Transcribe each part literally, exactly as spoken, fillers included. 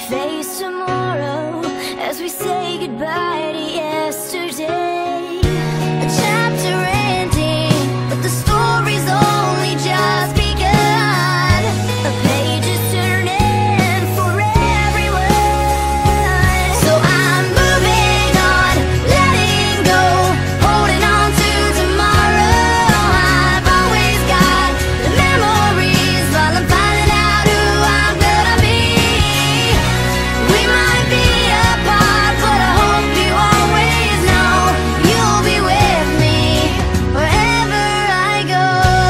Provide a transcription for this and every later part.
face tomorrow as we say goodbye to yesterday. A chapter ending, but the story's only just begun. A page is turning for everyone. So I'm moving on, letting go, holding on to tomorrow. I've always got the memories while I'm finding out who I'm gonna be. We might be apart, but I hope you always know you'll be with me wherever I go.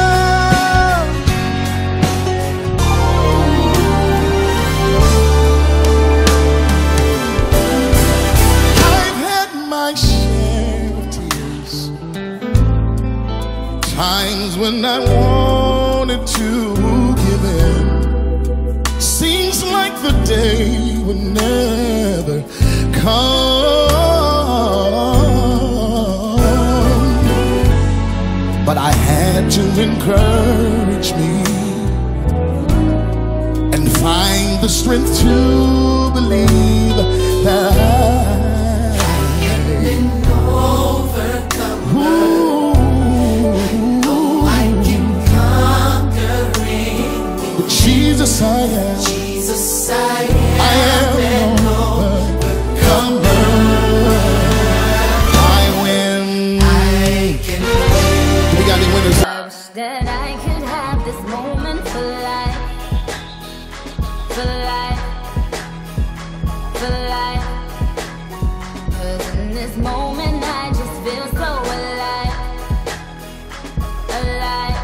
I've had my share of tears, times when I wanted to give in. Seems like the day would never come, but I had to encourage me and find the strength to believe that Jesus, I am. Jesus, I I am an overcomer. I win. We got any winners? Wish that I could have this moment for life, for life, for life. 'Cause in this moment I just feel so alive, alive,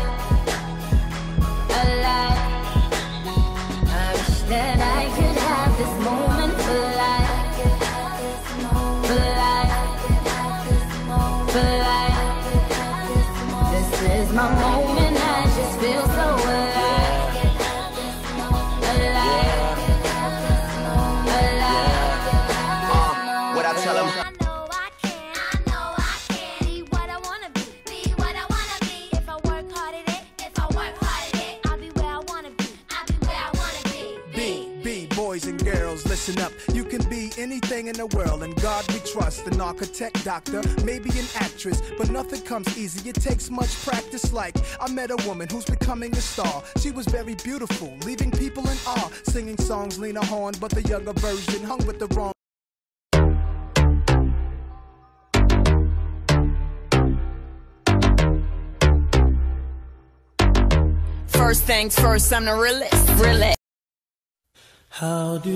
alive. I wish that I could have this moment for life, for life, for life. This is my moment, I just feel so alive, alive, alive. What I tell 'em. I know I can, I know I can be what I wanna be, be what I wanna be. If I work hard at it, if I work hard at it, I'll be where I wanna be, I'll be where I wanna be. Be, be, boys and girls, listen up. You can be anything in the world, and God we trust. An architect, doctor, maybe an actress, but nothing comes easy. It takes much practice. Like I met a woman who's becoming a star. She was very beautiful, leaving people in awe. Singing songs Lena Horne, but the younger version hung with the wrong. First things first, I'm the realest, realest. How do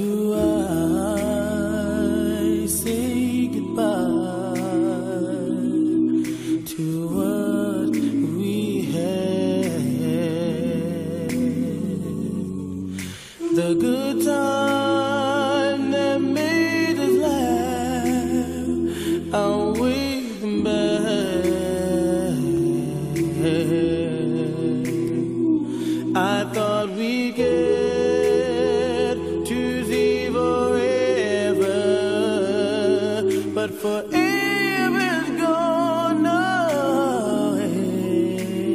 I say goodbye to what we had? The good time that made us laugh, outweigh them bad. I thought we'd get to see forever, but forever's gone away.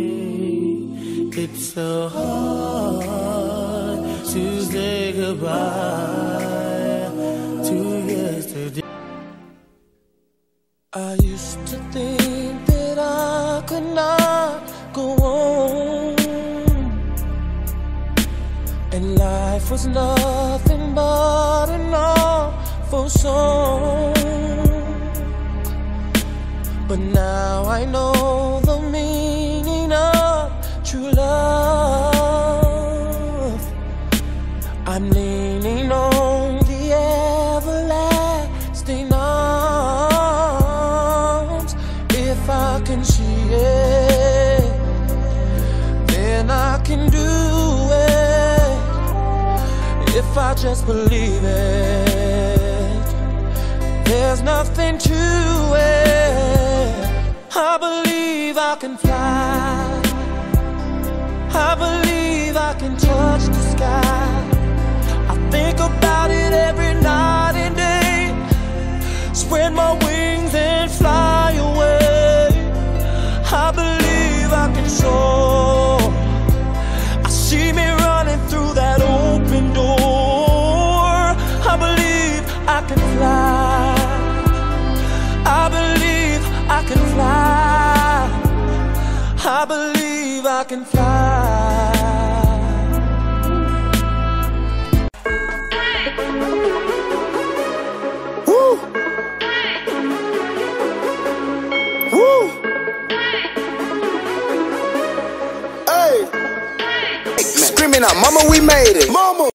It's so hard to say goodbye to yesterday. I used to think that I could not go on, and life was nothing but an awful song. But now I know the meaning of true love. I'm leaning on the everlasting arms. If I can see it, then I can do it. If I just believe it, there's nothing to it. I believe I can fly, I believe I can touch the sky. I think about it every night and day, spread my wings and fly away. I believe I can soar, I see me running through that open door. I I believe I can fly. Woo! Woo! Hey! Screaming out, mama, we made it. Mama!